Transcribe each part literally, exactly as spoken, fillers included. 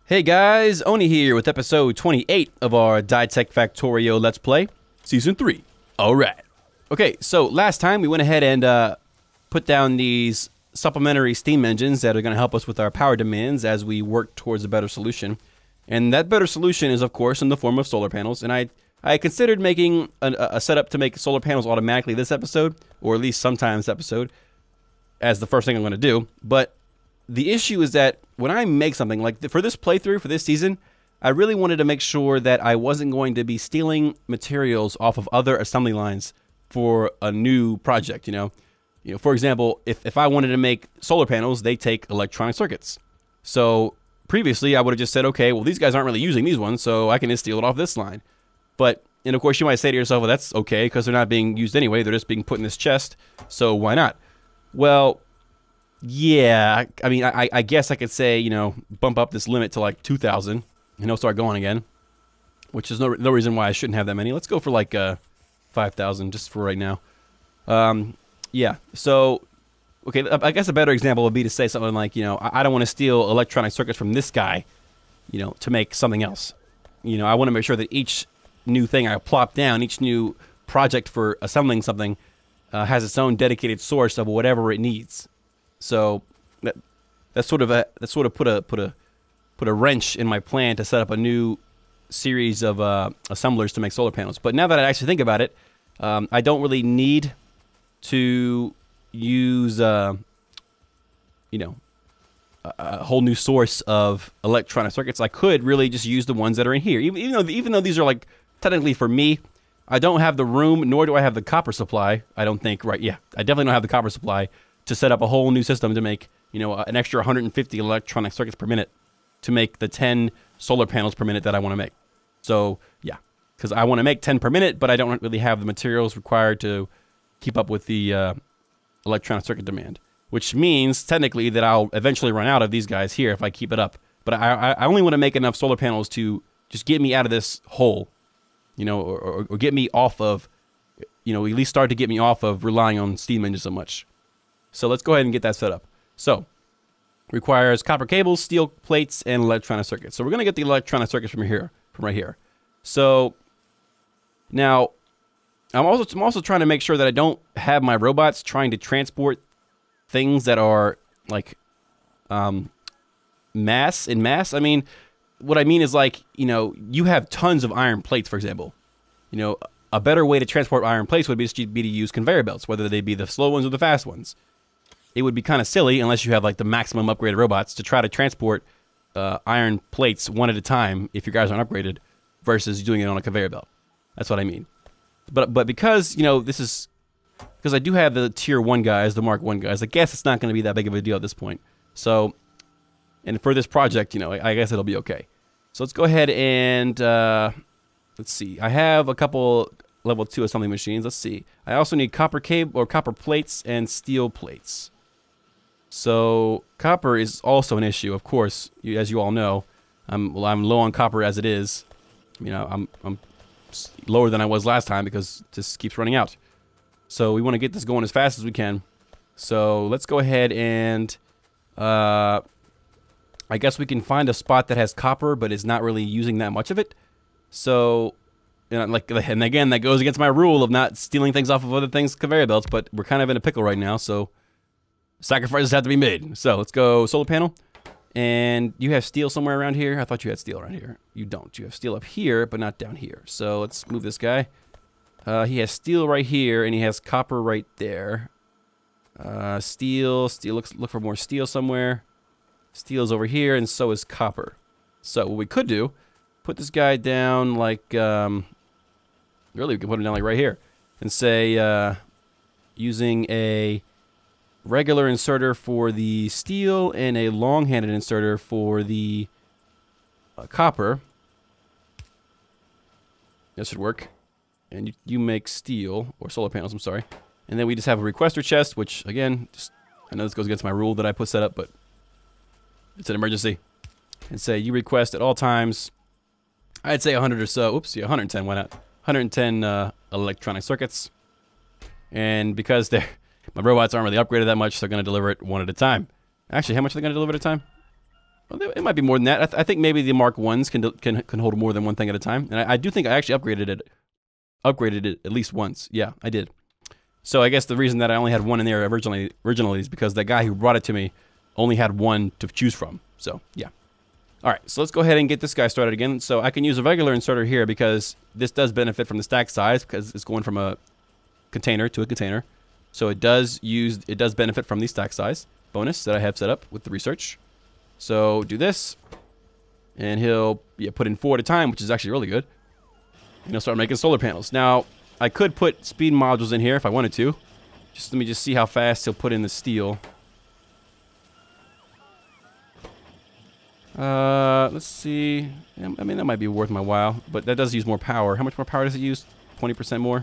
Hey guys, Oni here with episode twenty-eight of our Dytech Factorio Let's Play, Season three. Alright. Okay, so last time we went ahead and uh, put down these supplementary steam engines that are going to help us with our power demands as we work towards a better solution. And that better solution is, of course, in the form of solar panels. And I, I considered making a, a setup to make solar panels automatically this episode, or at least sometime this episode, as the first thing I'm going to do. But the issue is that when I make something, like for this playthrough, for this season, I really wanted to make sure that I wasn't going to be stealing materials off of other assembly lines for a new project, you know? You know, for example, if, if I wanted to make solar panels, they take electronic circuits. So previously, I would have just said, okay, well, these guys aren't really using these ones, so I can just steal it off this line. But, and of course, you might say to yourself, well, that's okay, because they're not being used anyway. They're just being put in this chest, so why not? Well, yeah, I mean, I, I guess I could say, you know, bump up this limit to like two thousand, and it'll start going again, which is no, no reason why I shouldn't have that many. Let's go for like uh, five thousand just for right now. Um, yeah, so, okay, I guess a better example would be to say something like, you know, I, I don't want to steal electronic circuits from this guy, you know, to make something else. You know, I want to make sure that each new thing I plop down, each new project for assembling something uh, has its own dedicated source of whatever it needs. So that that's sort of a that sort of put a put a put a wrench in my plan to set up a new series of uh, assemblers to make solar panels. But now that I actually think about it, um, I don't really need to use uh, you know a, a whole new source of electronic circuits. I could really just use the ones that are in here, even, even though even though these are like technically for me. I don't have the room, nor do I have the copper supply. I don't think, right? Yeah, I definitely don't have the copper supply to set up a whole new system to make, you know, an extra one hundred fifty electronic circuits per minute to make the ten solar panels per minute that I want to make. So, yeah, because I want to make ten per minute, but I don't really have the materials required to keep up with the uh, electronic circuit demand, which means technically that I'll eventually run out of these guys here if I keep it up. But I, I only want to make enough solar panels to just get me out of this hole, you know, or, or, or get me off of, you know, at least start to get me off of relying on steam engines so much. So let's go ahead and get that set up. So, requires copper cables, steel plates, and electronic circuits. So we're going to get the electronic circuits from here, from right here. So, now, I'm also, I'm also trying to make sure that I don't have my robots trying to transport things that are, like, um, mass, in mass. I mean, what I mean is, like, you know, you have tons of iron plates, for example. You know, a better way to transport iron plates would be to, be to use conveyor belts, whether they be the slow ones or the fast ones. It would be kind of silly, unless you have like the maximum upgraded robots, to try to transport uh, iron plates one at a time if your guys aren't upgraded, versus doing it on a conveyor belt. That's what I mean. But but because, you know, this is, because I do have the tier one guys, the Mark one guys, I guess it's not going to be that big of a deal at this point. So, and for this project, you know, I, I guess it'll be okay. So let's go ahead and, uh, let's see. I have a couple level two assembly machines. Let's see. I also need copper cable, or copper plates, and steel plates. So copper is also an issue, of course, you, as you all know. I'm well, I'm low on copper as it is. You know, I'm I'm lower than I was last time because it just keeps running out. So we want to get this going as fast as we can. So let's go ahead and uh, I guess we can find a spot that has copper, but is not really using that much of it. So, you know, like, and again, that goes against my rule of not stealing things off of other things, conveyor belts. But we're kind of in a pickle right now, so sacrifices have to be made. So let's go solar panel. And you have steel somewhere around here? I thought you had steel around here. You don't. You have steel up here, but not down here. So let's move this guy. Uh, he has steel right here, and he has copper right there. Uh, steel. Steel. Looks, look for more steel somewhere. Steel's over here, and so is copper. So what we could do, put this guy down like, um, really, we can put him down like right here. And say, uh, using a regular inserter for the steel and a long-handed inserter for the uh, copper. That should work. And you, you make steel, or solar panels, I'm sorry. And then we just have a requester chest, which, again, just, I know this goes against my rule that I put set up, but it's an emergency. And say you request at all times, I'd say one hundred or so. Oops, yeah, one hundred ten, why not? one hundred ten uh, electronic circuits. And because they're my robots aren't really upgraded that much, so they're going to deliver it one at a time. Actually, how much are they going to deliver at a time? Well, it might be more than that. I, th I think maybe the Mark ones can, can can hold more than one thing at a time. And I, I do think I actually upgraded it, upgraded it at least once. Yeah, I did. So I guess the reason that I only had one in there originally, originally is because the guy who brought it to me only had one to choose from. So yeah. All right, so let's go ahead and get this guy started again. So I can use a regular inserter here because this does benefit from the stack size because it's going from a container to a container. So it does use, it does benefit from the stack size bonus that I have set up with the research. So do this, and he'll yeah, put in four at a time, which is actually really good. And he'll start making solar panels. Now, I could put speed modules in here if I wanted to. Just let me just see how fast he'll put in the steel. Uh, let's see. I mean, that might be worth my while, but that does use more power. How much more power does it use? twenty percent more?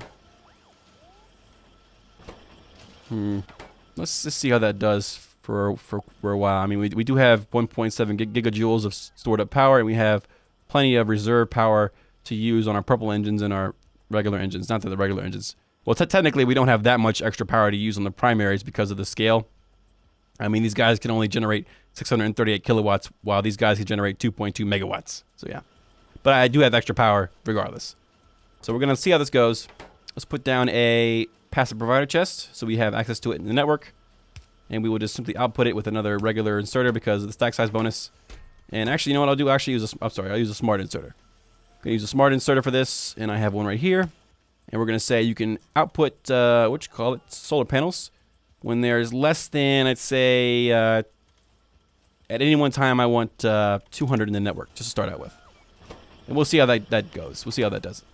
Hmm. Let's just see how that does for for, for a while. I mean, we, we do have one point seven gig gigajoules of stored up power, and we have plenty of reserve power to use on our purple engines and our regular engines. Not that the regular engines. Well, technically, we don't have that much extra power to use on the primaries because of the scale. I mean, these guys can only generate six hundred thirty-eight kilowatts, while these guys can generate two point two megawatts. So yeah, but I do have extra power regardless. So we're gonna see how this goes. Let's put down a passive provider chest so we have access to it in the network, and we will just simply output it with another regular inserter because of the stack size bonus. And actually, you know what I'll do? I'll actually use a, I'm sorry, I'll use a smart inserter. I'm gonna use a smart inserter for this, and I have one right here. And we're gonna say you can output uh, what you call it, solar panels, when there's less than, I'd say, uh, at any one time I want uh, two hundred in the network just to start out with. And we'll see how that, that goes. We'll see how that does.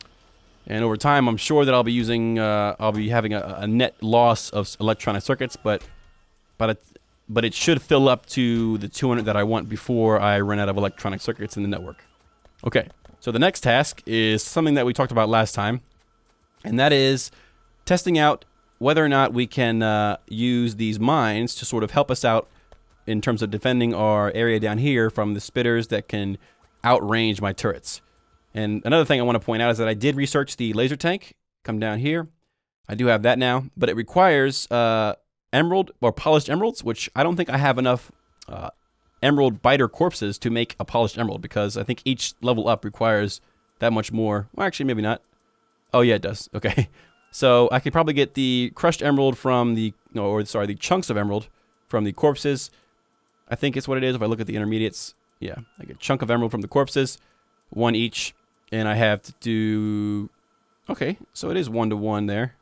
And over time, I'm sure that I'll be using, uh, I'll be having a, a net loss of electronic circuits, but but it, but it should fill up to the two hundred that I want before I run out of electronic circuits in the network. Okay, so the next task is something that we talked about last time, and that is testing out whether or not we can uh, use these mines to sort of help us out in terms of defending our area down here from the spitters that can outrange my turrets. And another thing I want to point out is that I did research the laser tank. Come down here. I do have that now, but it requires uh, emerald or polished emeralds, which I don't think I have enough uh, emerald biter corpses to make a polished emerald, because I think each level up requires that much more. Well, actually, maybe not. Oh, yeah, it does. Okay. So I could probably get the crushed emerald from the, no, or sorry, the chunks of emerald from the corpses. I think it's what it is if I look at the intermediates. Yeah, I get a chunk of emerald from the corpses, one each, and I have to do, okay, so it is one to one there.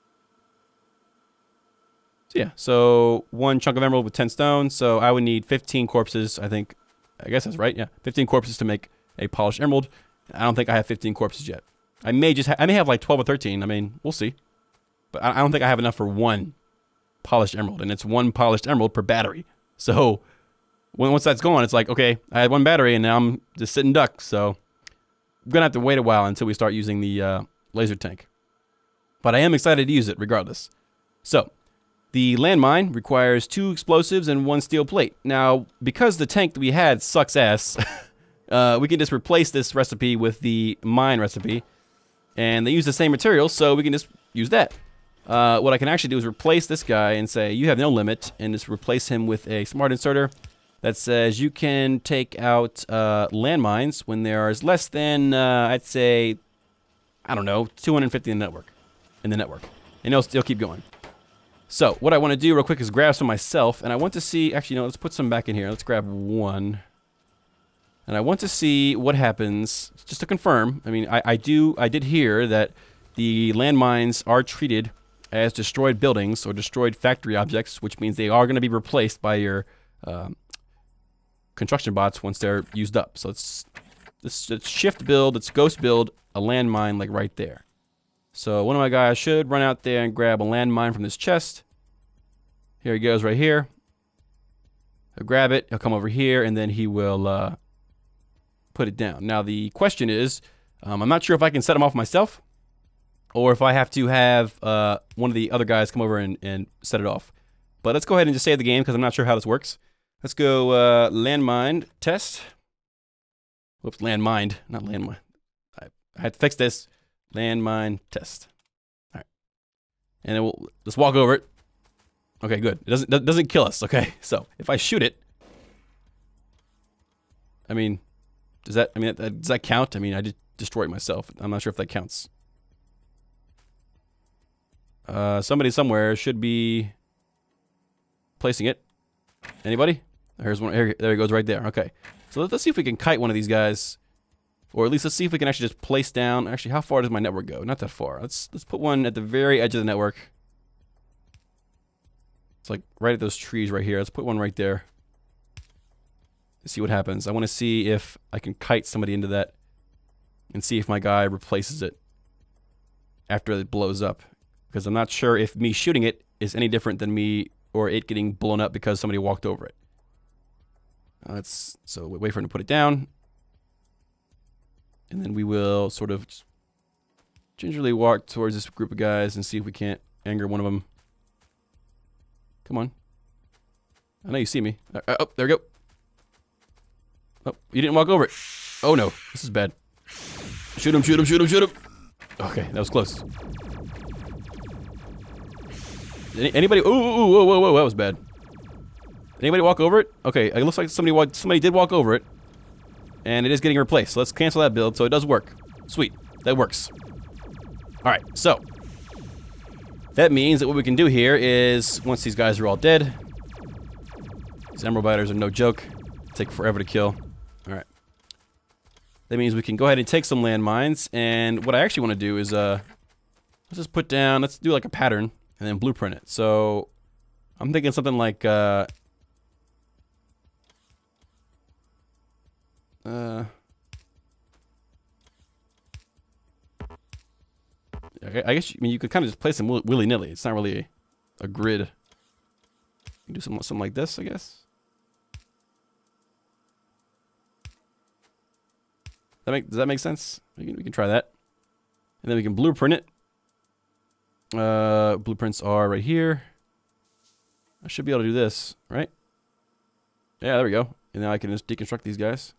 So yeah, so one chunk of emerald with ten stones, so I would need fifteen corpses, I think. I guess that's right, yeah, fifteen corpses to make a polished emerald. I don't think I have fifteen corpses yet. I may just ha I may have like twelve or thirteen. I mean, we'll see. But I, I don't think I have enough for one polished emerald, and it's one polished emerald per battery. So when once that's gone, it's like, okay, I had one battery, and now I'm just sitting duck. So I'm gonna have to wait a while until we start using the uh, laser tank. But I am excited to use it regardless. So the landmine requires two explosives and one steel plate. Now, because the tank that we had sucks ass, uh, we can just replace this recipe with the mine recipe. And they use the same materials, so we can just use that. Uh, what I can actually do is replace this guy and say, you have no limit, and just replace him with a smart inserter that says you can take out uh, landmines when there is less than, uh, I'd say, I don't know, two hundred fifty in the network. In the network. And it'll still keep going. So, what I want to do real quick is grab some myself, and I want to see, actually, no, let's put some back in here. Let's grab one. And I want to see what happens, just to confirm. I mean, I, I do, I did hear that the landmines are treated as destroyed buildings or destroyed factory objects, which means they are going to be replaced by your um, construction bots once they're used up. So it's, it's, it's shift build, it's ghost build a landmine like right there. So one of my guys should run out there and grab a landmine from this chest. Here he goes right here. He'll grab it, he'll come over here, and then he will uh, put it down. Now the question is, um, I'm not sure if I can set him off myself, or if I have to have uh, one of the other guys come over and, and set it off. But let's go ahead and just save the game because I'm not sure how this works. Let's go uh, landmine test. Whoops, landmine, not landmine. I, I have to fix this. Landmine test. All right, and then we'll let's walk over it. Okay, good. It doesn't it doesn't kill us. Okay, so if I shoot it, I mean, does that, I mean, does that count? I mean, I just destroyed myself. I'm not sure if that counts. Uh, somebody somewhere should be placing it. Anybody? Here's one. Here, there he goes right there. Okay. So let's, let's see if we can kite one of these guys. Or at least let's see if we can actually just place down. Actually, how far does my network go? Not that far. Let's let's put one at the very edge of the network. It's like right at those trees right here. Let's put one right there. Let's see what happens. I want to see if I can kite somebody into that and see if my guy replaces it after it blows up. Because I'm not sure if me shooting it is any different than me or it getting blown up because somebody walked over it. Uh, let's so wait for him to put it down. And then we will sort of gingerly walk towards this group of guys and see if we can't anger one of them. Come on. I know you see me. Uh, oh, there we go. Oh, you didn't walk over it. Oh no, this is bad. Shoot him, shoot him, shoot him, shoot him. Okay, that was close. Any, anybody? Ooh, ooh, whoa, whoa, whoa, that was bad. Anybody walk over it? Okay, it looks like somebody walked, somebody did walk over it. And it is getting replaced. So let's cancel that build so it does work. Sweet. That works. Alright, so. That means that what we can do here is, once these guys are all dead. These emerald biters are no joke. Take forever to kill. Alright. That means we can go ahead and take some landmines. And what I actually want to do is, uh, let's just put down, let's do like a pattern. And then blueprint it. So, I'm thinking something like, uh... Uh, I guess you, I mean you could kind of just place them willy nilly. It's not really a, a grid. You can do something something like this, I guess. That make does that make sense? We can we can try that, and then we can blueprint it. Uh, blueprints are right here. I should be able to do this, right? Yeah, there we go. And now I can just deconstruct these guys.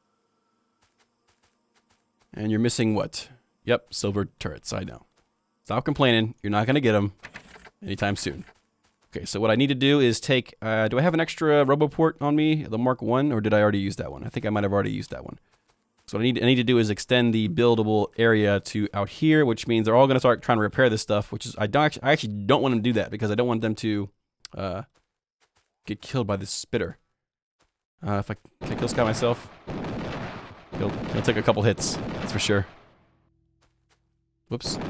And you're missing what? Yep, silver turrets, I know. Stop complaining. You're not going to get them anytime soon. Okay, so what I need to do is take... Uh, do I have an extra RoboPort on me? The Mark one? Or did I already use that one? I think I might have already used that one. So what I need, I need to do is extend the buildable area to out here, which means they're all going to start trying to repair this stuff, which is... I, don't actually, I actually don't want them to do that because I don't want them to uh, get killed by this spitter. Uh, if I can I kill this guy myself... He'll, he'll take a couple hits, that's for sure. Whoops.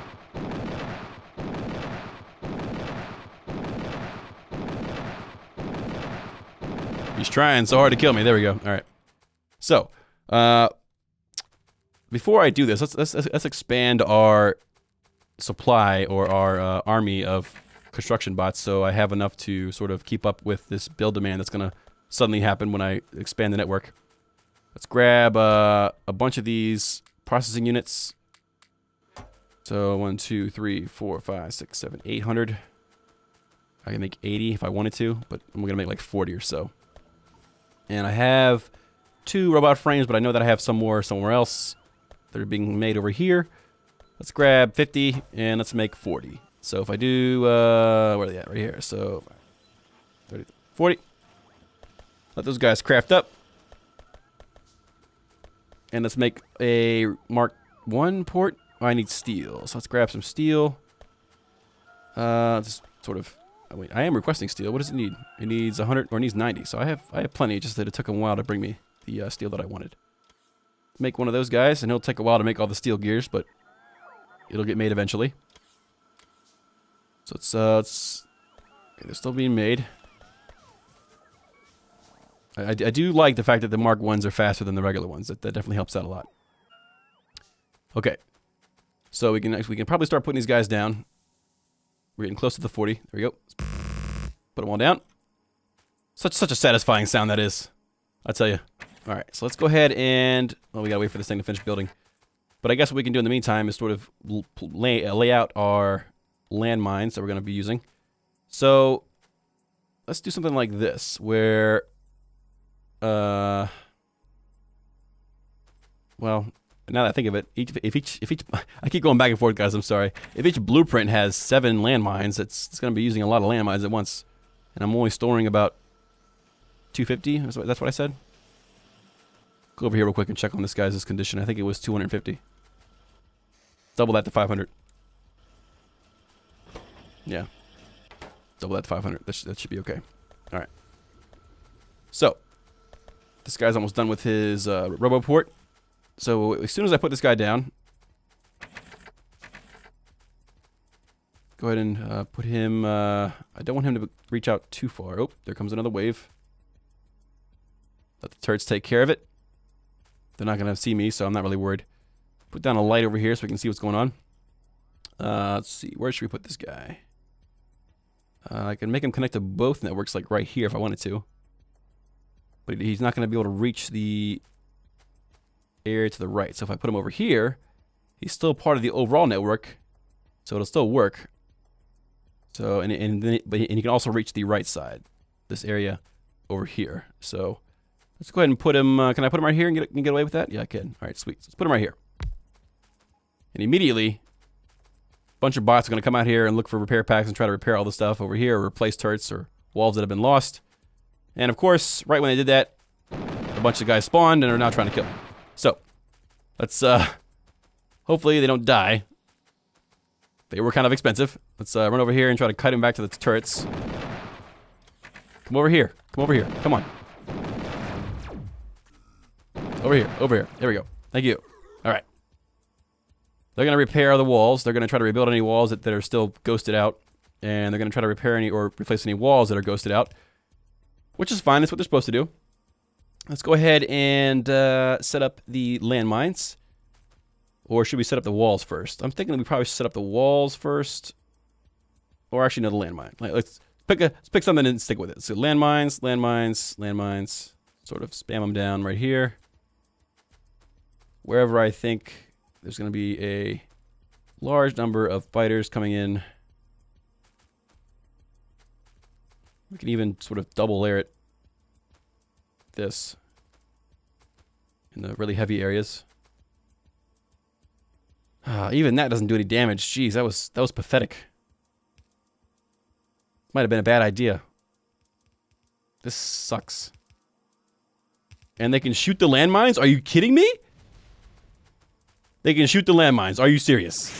He's trying so hard to kill me. There we go. All right. So, uh, before I do this, let's let's let's expand our supply or our uh, army of construction bots, so I have enough to sort of keep up with this build demand that's gonna suddenly happen when I expand the network. Let's grab uh, a bunch of these processing units. So one, two, three, four, five, six, seven, eight hundred. I can make eighty if I wanted to, but I'm gonna make like forty or so. And I have two robot frames, but I know that I have some more somewhere else that are being made over here. Let's grab fifty and let's make forty. So if I do, uh, where are they at? Right here. So thirty, forty. Let those guys craft up. And let's make a Mark one port. Oh, I need steel. So let's grab some steel. Uh, just sort of... Oh, wait, I am requesting steel. What does it need? It needs one hundred, or it needs ninety. So I have I have plenty, just that it took a while to bring me the uh, steel that I wanted. Make one of those guys, and it'll take a while to make all the steel gears, but it'll get made eventually. So it's, uh, it's... Okay, they're still being made. I, I do like the fact that the Mark ones are faster than the regular ones. That, that definitely helps out a lot. Okay. So we can we can probably start putting these guys down. We're getting close to the forty. There we go. Put them all down. Such such a satisfying sound that is. I tell you. All right. So let's go ahead and... Well, we got to wait for this thing to finish building. But I guess what we can do in the meantime is sort of lay, uh, lay out our landmines that we're going to be using. So let's do something like this, where... Uh, well, now that I think of it, each, if each, if each, I keep going back and forth, guys. I'm sorry. If each blueprint has seven landmines, it's it's going to be using a lot of landmines at once, and I'm only storing about two fifty. That's what I said. Go over here real quick and check on this guy's condition. I think it was two hundred fifty. Double that to five hundred. Yeah. Double that to five hundred. That, sh that should be okay. All right. So, this guy's almost done with his uh, RoboPort. So, as soon as I put this guy down, go ahead and uh, put him... Uh, I don't want him to reach out too far. Oh, there comes another wave. Let the turrets take care of it. They're not going to see me, so I'm not really worried. Put down a light over here so we can see what's going on. Uh, let's see. Where should we put this guy? Uh, I can make him connect to both networks, like right here if I wanted to. But he's not going to be able to reach the area to the right. So if I put him over here, he's still part of the overall network. So it'll still work. So, and, and, then it, but, and he can also reach the right side. This area over here. So... let's go ahead and put him, uh, can I put him right here and get, and get away with that? Yeah, I can. All right, sweet. Let's put him right here. And immediately, a bunch of bots are going to come out here and look for repair packs and try to repair all the stuff over here, or replace turrets or walls that have been lost. And of course, right when they did that, a bunch of guys spawned and are now trying to kill me. So, let's, uh, hopefully they don't die. They were kind of expensive. Let's uh, run over here and try to cut him back to the turrets. Come over here. Come over here. Come on. Over here, over here. There we go. Thank you. All right. They're going to repair the walls. They're going to try to rebuild any walls that, that are still ghosted out. And they're going to try to repair any or replace any walls that are ghosted out. Which is fine. That's what they're supposed to do. Let's go ahead and uh, set up the landmines. Or should we set up the walls first? I'm thinking we probably should set up the walls first. Or actually, no, the landmine. Let's pick, a, let's pick something and stick with it. So landmines, landmines, landmines. Sort of spam them down right here. Wherever I think there's going to be a large number of fighters coming in. We can even sort of double layer it. This. In the really heavy areas. Uh, even that doesn't do any damage. Jeez, that was, that was pathetic. Might have been a bad idea. This sucks. And they can shoot the landmines? Are you kidding me? They can shoot the landmines. Are you serious?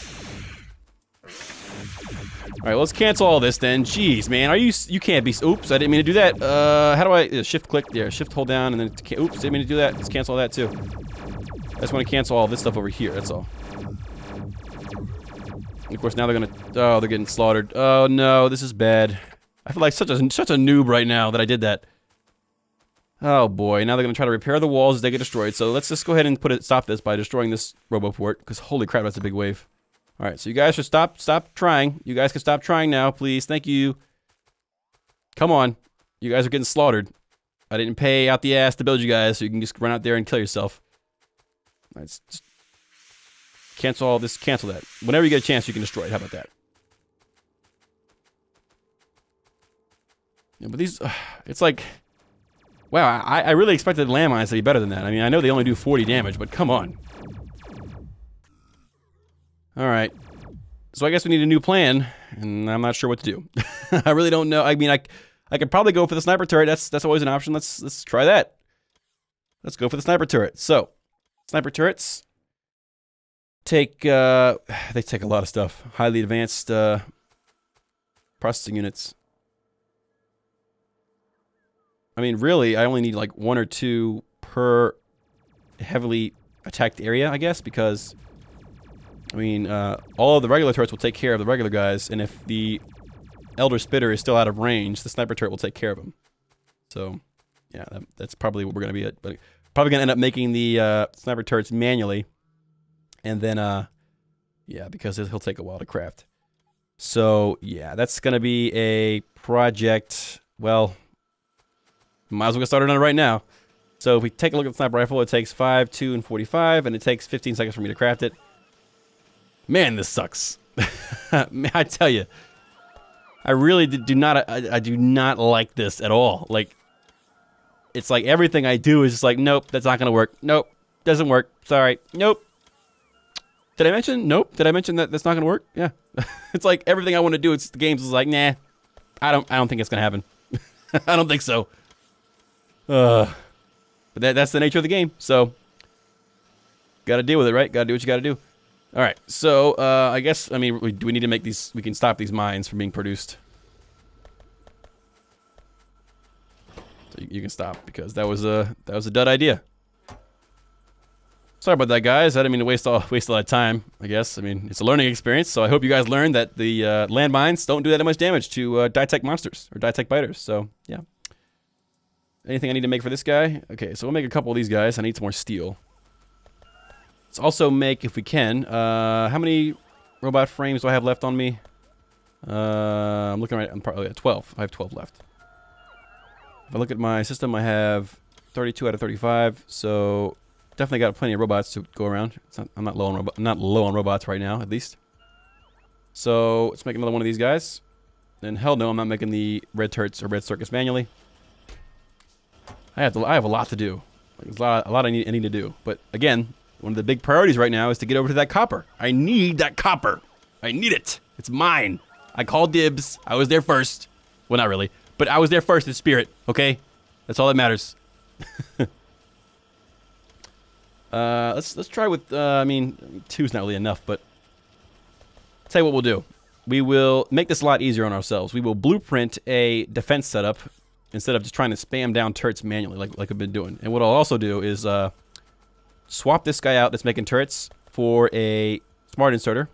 Alright, let's cancel all this then. Jeez, man. Are you... You can't be... Oops, I didn't mean to do that. Uh, how do I... Uh, shift click there. Shift hold down and then... Oops, didn't mean to do that. Let's cancel all that too. I just want to cancel all this stuff over here. That's all. And of course, now they're gonna... Oh, they're getting slaughtered. Oh, no. This is bad. I feel like such a, such a noob right now that I did that. Oh boy, now they're going to try to repair the walls as they get destroyed. So let's just go ahead and put it, stop this by destroying this RoboPort, because holy crap, that's a big wave. Alright, so you guys should stop, stop trying. You guys can stop trying now, please. Thank you. Come on. You guys are getting slaughtered. I didn't pay out the ass to build you guys, so you can just run out there and kill yourself. Alright, just cancel all this, cancel that. Whenever you get a chance, you can destroy it. How about that? Yeah, but these, uh, it's like... Wow, I, I really expected landmines to be better than that. I mean, I know they only do forty damage, but come on. Alright. So I guess we need a new plan, and I'm not sure what to do. I really don't know. I mean, I, I could probably go for the sniper turret. That's that's always an option. Let's let's try that. Let's go for the sniper turret. So, sniper turrets take, uh, they take a lot of stuff. Highly advanced uh, processing units. I mean, really, I only need like one or two per heavily attacked area, I guess, because, I mean, uh, all of the regular turrets will take care of the regular guys, and if the Elder Spitter is still out of range, the sniper turret will take care of him. So, yeah, that, that's probably what we're going to be at. But probably going to end up making the uh, sniper turrets manually, and then, uh, yeah, because he'll take a while to craft. So, yeah, that's going to be a project, well... Might as well get started on it right now. So if we take a look at the sniper rifle, it takes five, two, and forty-five, and it takes fifteen seconds for me to craft it. Man, this sucks. Man, I tell you, I really do not. I, I do not like this at all. Like, it's like everything I do is just like, nope, that's not gonna work. Nope, doesn't work. Sorry. Nope. Did I mention? Nope. Did I mention that that's not gonna work? Yeah. It's like everything I want to do. It's the games is like, nah. I don't. I don't think it's gonna happen. I don't think so. Uh, But that, that's the nature of the game. So, got to deal with it, right? Got to do what you got to do. All right. So, uh, I guess, I mean, we, do we need to make these, we can stop these mines from being produced. So you, you can stop because that was a, that was a dud idea. Sorry about that, guys. I didn't mean to waste all waste a lot of time, I guess. I mean, it's a learning experience, so I hope you guys learned that the uh, landmines don't do that much damage to uh, Dytech monsters or Dytech biters. So, yeah. Anything I need to make for this guy? Okay, so we'll make a couple of these guys. I need some more steel. Let's also make, if we can, uh, how many robot frames do I have left on me? Uh, I'm looking right, I'm probably at twelve. I have twelve left. If I look at my system, I have thirty-two out of thirty-five, so... Definitely got plenty of robots to go around. It's not, I'm not low on robo I'm not low on robots right now, at least. So let's make another one of these guys. And hell no, I'm not making the red turrets or red circus manually. I have to, I have a lot to do. Like, there's a lot, a lot I need, I need to do. But again, one of the big priorities right now is to get over to that copper. I need that copper. I need it. It's mine. I called dibs. I was there first. Well, not really, but I was there first in spirit. Okay, that's all that matters. Uh, let's let's try with. Uh, I mean, two's not really enough, but I'll tell you what we'll do. We will make this a lot easier on ourselves. We will blueprint a defense setup instead of just trying to spam down turrets manually, like like I've been doing. And what I'll also do is uh, swap this guy out that's making turrets for a smart inserter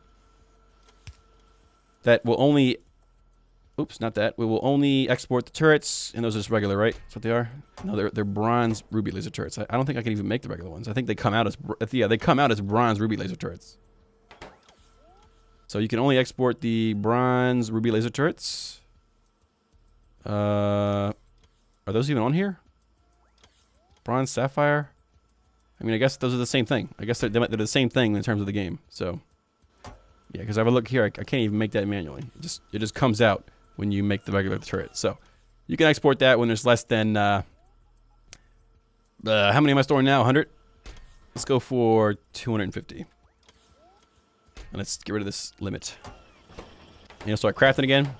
that will only. Oops, not that. We will only export the turrets, and those are just regular, right? That's what they are. No, they're they're bronze ruby laser turrets. I, I don't think I can even make the regular ones. I think they come out as yeah, they come out as bronze ruby laser turrets. So you can only export the bronze ruby laser turrets. Uh, are those even on here? Bronze sapphire. I mean, I guess those are the same thing. I guess they're they're the same thing in terms of the game. So yeah, because if I look here, I, I can't even make that manually. It just it just comes out when you make the regular turret. So you can export that when there's less than uh, uh, how many am I storing now? one hundred? Let's go for two hundred fifty. And let's get rid of this limit. And you'll start crafting again.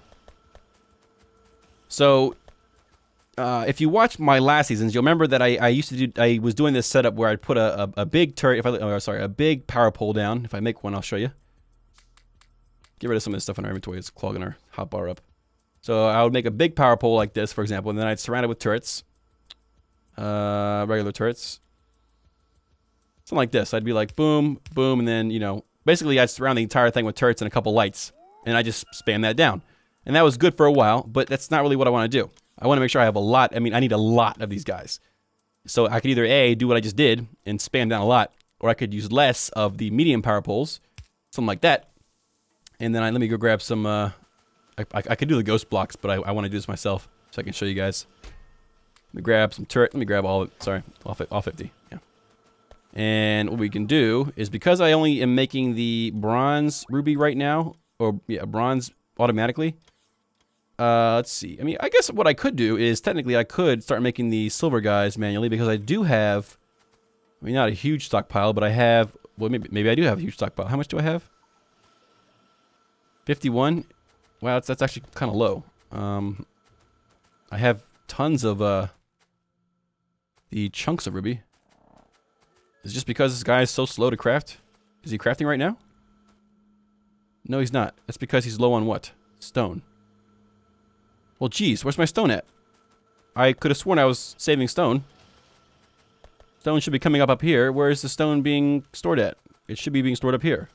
So uh, if you watch my last seasons, you'll remember that I, I used to do I was doing this setup where I'd put a, a, a big turret if I oh, sorry, a big power pole down. If I make one, I'll show you. Get rid of some of this stuff in our inventory. It's clogging our hotbar up. So I would make a big power pole like this, for example, and then I'd surround it with turrets. Uh, regular turrets. Something like this. I'd be like, boom, boom, and then, you know, basically I'd surround the entire thing with turrets and a couple lights. And I just spam that down. And that was good for a while, but that's not really what I want to do. I want to make sure I have a lot. I mean, I need a lot of these guys. So I could either A, do what I just did and spam down a lot, or I could use less of the medium power poles, something like that. And then I, let me go grab some, uh, I, I, I could do the ghost blocks, but I, I want to do this myself so I can show you guys. Let me grab some turret. Let me grab all, sorry, all, all fifty. Yeah. And what we can do is, because I only am making the bronze ruby right now, or yeah, bronze automatically. Uh, let's see. I mean, I guess what I could do is technically I could start making the silver guys manually, because I do have, I mean, not a huge stockpile, but I have, well, maybe, maybe I do have a huge stockpile. How much do I have? fifty-one? Wow, that's, that's actually kind of low. Um, I have tons of uh, the chunks of ruby. Is it just because this guy is so slow to craft? Is he crafting right now? No, he's not. That's because he's low on what? Stone. Well, geez, where's my stone at? I could have sworn I was saving stone. Stone should be coming up up here. Where is the stone being stored at? It should be being stored up here.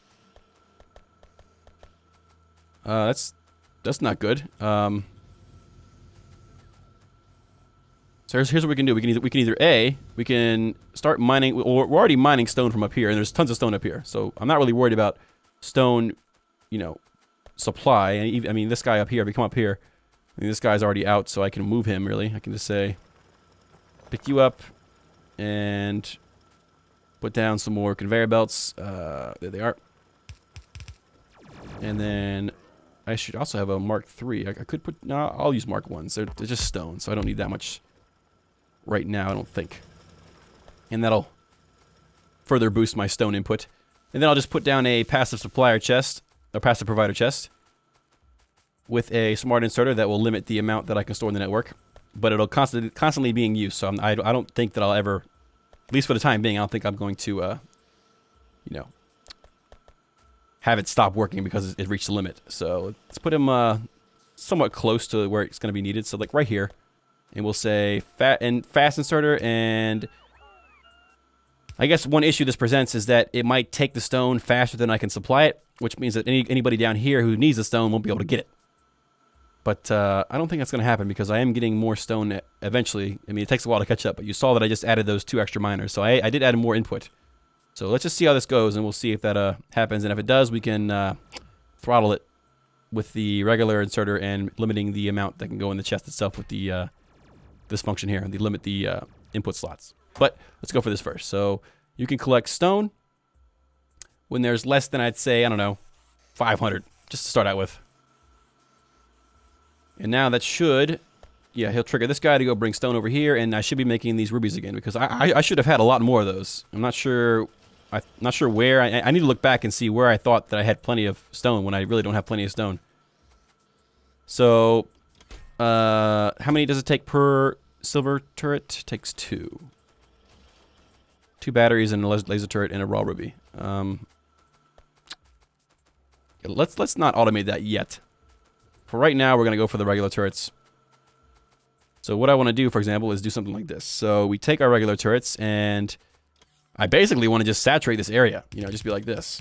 Uh, that's that's not good. Um, so here's, here's what we can do. We can either we can either A, we can start mining. Or we're already mining stone from up here, and there's tons of stone up here. So I'm not really worried about stone, you know, supply. And even, I mean, this guy up here, if we come up here, I mean, this guy's already out, so I can move him. Really, I can just say, pick you up, and put down some more conveyor belts. Uh, there they are. And then I should also have a Mark three. I, I could put... No, I'll use Mark ones. They're, they're just stone, so I don't need that much right now, I don't think. And that'll further boost my stone input. And then I'll just put down a passive supplier chest, or passive provider chest, with a smart inserter that will limit the amount that I can store in the network. But it'll constantly constantly be in use, so I'm, I, I don't think that I'll ever At least for the time being, I don't think I'm going to, uh, you know, have it stop working because it reached the limit. So let's put him uh, somewhat close to where it's going to be needed. So like right here, and we'll say fat and fast inserter. And I guess one issue this presents is that it might take the stone faster than I can supply it, which means that any, anybody down here who needs the stone won't be able to get it. But uh, I don't think that's going to happen because I am getting more stone eventually. I mean, it takes a while to catch up, but you saw that I just added those two extra miners. So I, I did add more input. So let's just see how this goes, and we'll see if that uh, happens. And if it does, we can uh, throttle it with the regular inserter and limiting the amount that can go in the chest itself with the uh, this function here. The limit the uh, input slots. But let's go for this first. So you can collect stone when there's less than, I'd say, I don't know, five hundred, just to start out with. And now that should, yeah, he'll trigger this guy to go bring stone over here, and I should be making these rubies again because I, I, I should have had a lot more of those. I'm not sure, I'm not sure where. I, I need to look back and see where I thought that I had plenty of stone when I really don't have plenty of stone. So, uh, how many does it take per silver turret? It takes two. Two batteries and a laser turret and a raw ruby. Um, let's let's not automate that yet. For right now, we're going to go for the regular turrets. So what I want to do, for example, is do something like this. So we take our regular turrets, and I basically want to just saturate this area. You know, just be like this.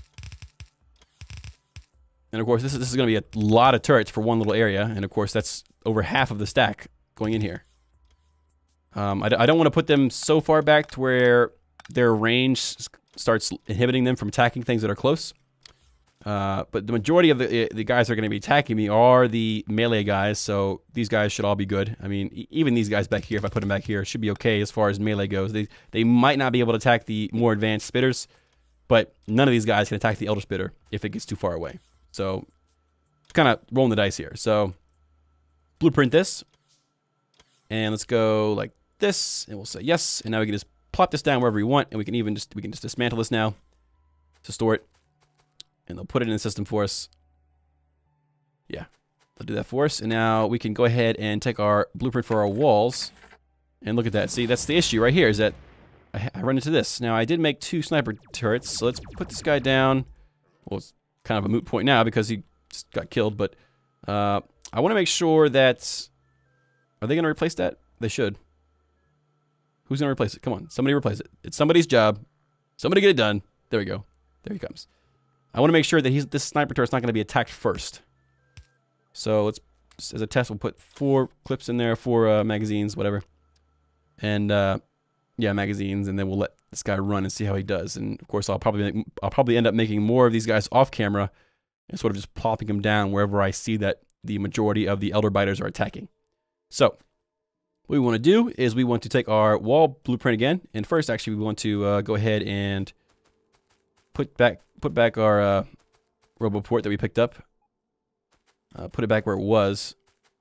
And of course, this is, this is going to be a lot of turrets for one little area. And of course, that's over half of the stack going in here. Um, I, I don't want to put them so far back to where their range starts inhibiting them from attacking things that are close. Uh, but the majority of the, the guys that are going to be attacking me are the melee guys, so these guys should all be good. I mean, even these guys back here, if I put them back here, should be okay as far as melee goes. They, they might not be able to attack the more advanced spitters, but none of these guys can attack the elder spitter if it gets too far away. So, kind of rolling the dice here. So, blueprint this, and let's go like this, and we'll say yes, and now we can just plop this down wherever we want, and we can even just, we can just dismantle this now to store it. And they'll put it in the system for us. Yeah, they'll do that for us. And now we can go ahead and take our blueprint for our walls. And look at that. See, that's the issue right here is that I, I run into this. Now, I did make two sniper turrets. So let's put this guy down. Well, it's kind of a moot point now because he just got killed. But uh, I want to make sure that... Are they going to replace that? They should. Who's going to replace it? Come on. Somebody replace it. It's somebody's job. Somebody get it done. There we go. There he comes. I want to make sure that he's, this sniper turret's not going to be attacked first. So let's, as a test, we'll put four clips in there, four uh, magazines, whatever. And uh, yeah, magazines, and then we'll let this guy run and see how he does. And of course, I'll probably make, I'll probably end up making more of these guys off camera and sort of just plopping them down wherever I see that the majority of the elder biters are attacking. So what we want to do is we want to take our wall blueprint again, and first, actually, we want to uh, go ahead and put back. Put back our uh, RoboPort that we picked up. Uh, put it back where it was.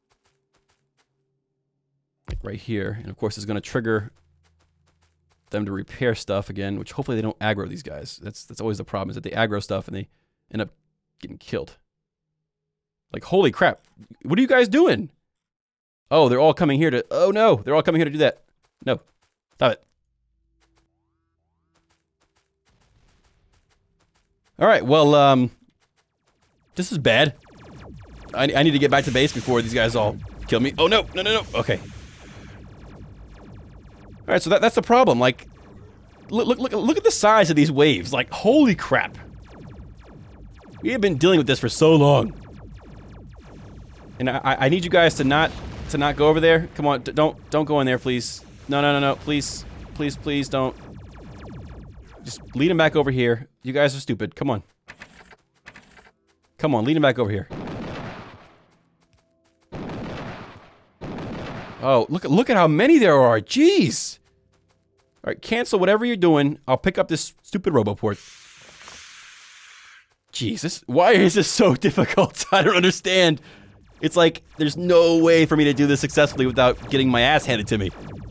Like right here. And of course it's going to trigger them to repair stuff again, which hopefully they don't aggro these guys. That's that's always the problem, is that they aggro stuff and they end up getting killed. Like, holy crap. What are you guys doing? Oh, they're all coming here to... Oh no, they're all coming here to do that. No. Stop it. All right, well, um, this is bad. I, I need to get back to base before these guys all kill me. Oh, no, no, no, no. Okay. All right, so that, that's the problem. Like, look, look, look, look at the size of these waves. Like, holy crap. We have been dealing with this for so long. And I, I need you guys to not, to not go over there. Come on, don't, don't go in there, please. No, no, no, no, please, please, please don't. Just lead him back over here. You guys are stupid. Come on. Come on, lead him back over here. Oh, look, look at how many there are. Jeez. All right, cancel whatever you're doing. I'll pick up this stupid RoboPort. Jesus, why is this so difficult? I don't understand. It's like there's no way for me to do this successfully without getting my ass handed to me.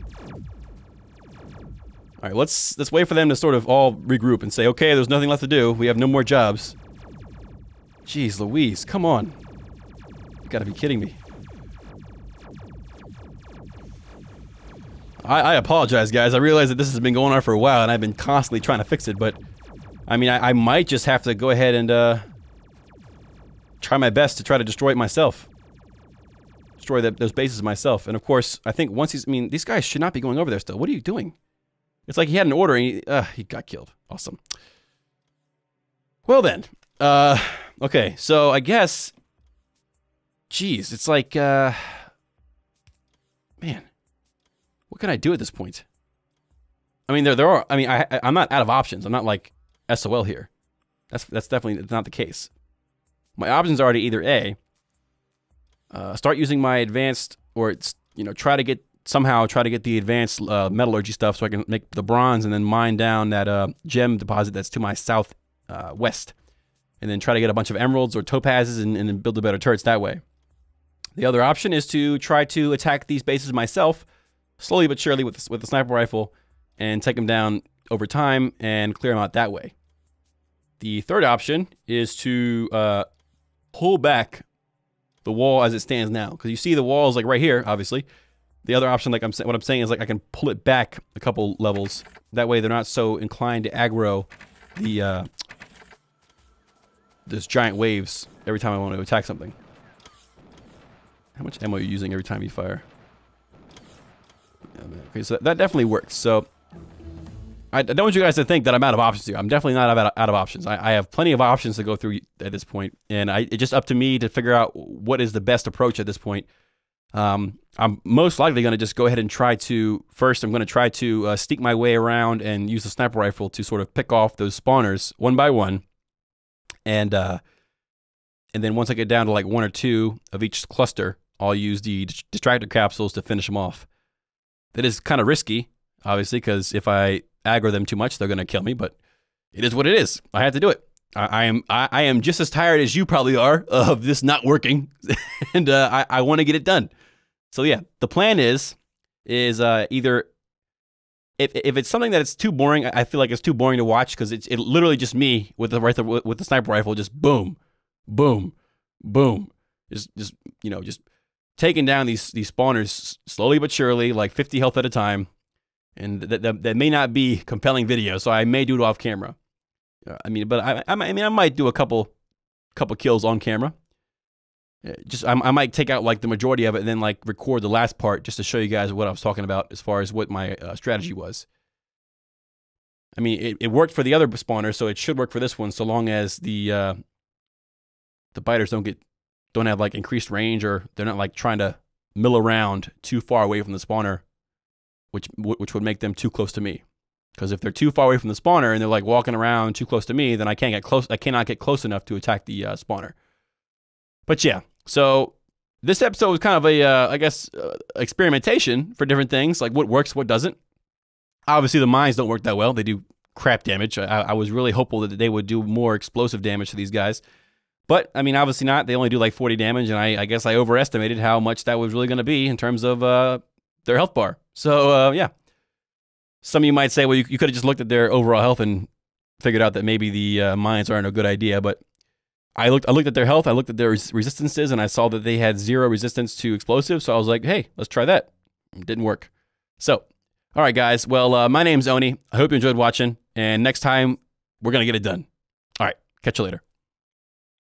All right, let's let's wait for them to sort of all regroup and say, okay, there's nothing left to do. We have no more jobs. Jeez Louise, come on. You gotta be kidding me. I, I apologize, guys. I realize that this has been going on for a while, and I've been constantly trying to fix it, but... I mean, I, I might just have to go ahead and, uh... try my best to try to destroy it myself. Destroy the, those bases myself. And of course, I think once he's... I mean, these guys should not be going over there still. What are you doing? It's like he had an order and he... Uh, he got killed. Awesome. Well then. Uh... Okay, so I guess... Jeez, it's like, uh... man. What can I do at this point? I mean, there, there are... I mean, I, I'm not out of options. I'm not like S O L here. That's, that's definitely not the case. My options are to either A... Uh, start using my advanced, or it's, you know, try to get, somehow try to get the advanced uh, metallurgy stuff so I can make the bronze and then mine down that uh, gem deposit that's to my south uh, west. And then try to get a bunch of emeralds or topazes and, and then build the better turrets that way. The other option is to try to attack these bases myself, slowly but surely with, with the sniper rifle, and take them down over time and clear them out that way. The third option is to uh, pull back the wall as it stands now, because you see the wall is like right here, obviously. The other option, like I'm what I'm saying, is like I can pull it back a couple levels. That way, they're not so inclined to aggro the uh, those giant waves every time I want to attack something. How much ammo are you using every time you fire? Okay, so that definitely works. So I don't want you guys to think that I'm out of options here. I'm definitely not out of, out of options. I, I have plenty of options to go through at this point, and I, it's just up to me to figure out what is the best approach at this point. Um, I'm most likely going to just go ahead and try to, first I'm going to try to uh, sneak my way around and use the sniper rifle to sort of pick off those spawners one by one. And, uh, and then once I get down to like one or two of each cluster, I'll use the distractor capsules to finish them off. That is kind of risky, obviously, because if I aggro them too much, they're going to kill me, but it is what it is. I have to do it. I, I am I, I am just as tired as you probably are of this not working, and uh, I, I want to get it done. So yeah, the plan is, is uh, either, if, if it's something that it's too boring, I feel like it's too boring to watch, because it's it literally just me with the, right, with the sniper rifle, just boom, boom, boom. Just, just you know, just taking down these, these spawners slowly but surely, like fifty health at a time. And that, that, that may not be compelling video, so I may do it off camera. Uh, I mean, but I, I, I mean, I might do a couple, couple kills on camera. Uh, just, I, I might take out like the majority of it and then like record the last part just to show you guys what I was talking about as far as what my uh, strategy was. I mean, it, it worked for the other spawner, so it should work for this one, so long as the uh, the biters don't get, don't have like increased range, or they're not like trying to mill around too far away from the spawner. Which, which would make them too close to me. Because if they're too far away from the spawner and they're like walking around too close to me, then I can't get close. I cannot get close enough to attack the uh, spawner. But yeah, so this episode was kind of a, uh, I guess, uh, experimentation for different things, like what works, what doesn't. Obviously, the mines don't work that well. They do crap damage. I, I was really hopeful that they would do more explosive damage to these guys. But, I mean, obviously not. They only do like forty damage, and I, I guess I overestimated how much that was really going to be in terms of uh, their health bar. So, uh, yeah. Some of you might say, well, you, you could have just looked at their overall health and figured out that maybe the uh, mines aren't a good idea. But I looked I looked at their health, I looked at their res resistances, and I saw that they had zero resistance to explosives. So I was like, hey, let's try that. It didn't work. So, all right, guys. Well, uh, my name's Oni. I hope you enjoyed watching. And next time, we're going to get it done. All right. Catch you later.